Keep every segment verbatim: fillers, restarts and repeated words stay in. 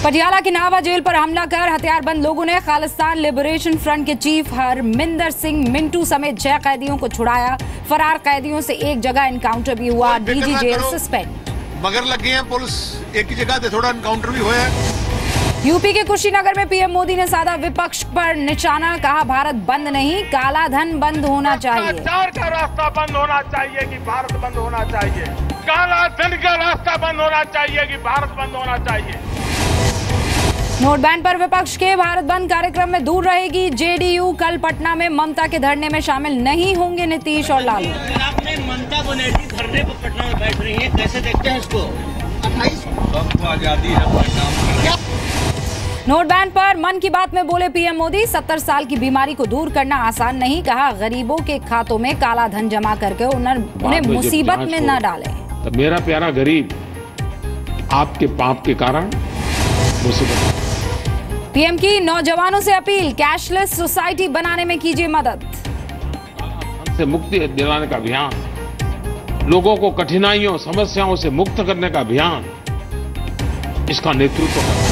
पटियाला की नावा जेल पर हमला कर हथियारबंद लोगों ने खालिस्तान लिबरेशन फ्रंट के चीफ हरमिंदर सिंह मिंटू समेत छह कैदियों को छुड़ाया। फरार कैदियों से एक जगह एनकाउंटर भी हुआ। DG jail suspend. मगर लगे हैं पुलिस एक ही जगह से थोड़ा एनकाउंटर भी हुआ है। यूपी के कुशीनगर में पीएम मोदी ने साधा विपक्ष पर निशाना, कहा भारत बंद नहीं काला धन बंद होना चाहिए। भ्रष्टाचार का रास्ता बंद होना चाहिए कि भारत बंद होना चाहिए। काला धन का रास्ता बंद होना चाहिए कि भारत बंद होना चाहिए। नोट बैन पर विपक्ष के भारत बंद कार्यक्रम में दूर रहेगी जेडीयू। कल पटना में ममता के धरने में शामिल नहीं होंगे नीतीश और लालू। आपने ममता बनर्जी धरने पर पटना में बैठ रही है, कैसे देखते हैं इसको? अट्ठाईस सबको आजादी है अपना काम करने। नोट बैन पर मन की बात में बोले पीएम मोदी, सत्तर साल की बीमारी को दूर करना आसान नहीं, कहा गरीबों के खातों में काला धन जमा करके उन्हें मुसीबत में न डालें। तो मेरा प्यारा गरीब आपके पाप के कारण मुसीबत। पीएम की नौजवानों से अपील, कैशलेस सोसाइटी बनाने में कीजिए मदद। से मुक्ति दिलाने का अभियान, लोगों को कठिनाइयों समस्याओं से मुक्त करने का अभियान, इसका नेतृत्व करना।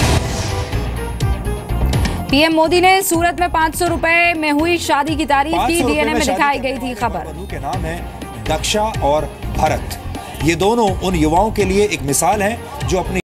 पीएम मोदी ने सूरत में पाँच सौ रुपए में हुई शादी की तारीफ की। डीएनए में दिखाई गई थी खबर। वधू के नाम है दक्षा और भरत। ये दोनों उन युवाओं के लिए एक मिसाल है जो अपने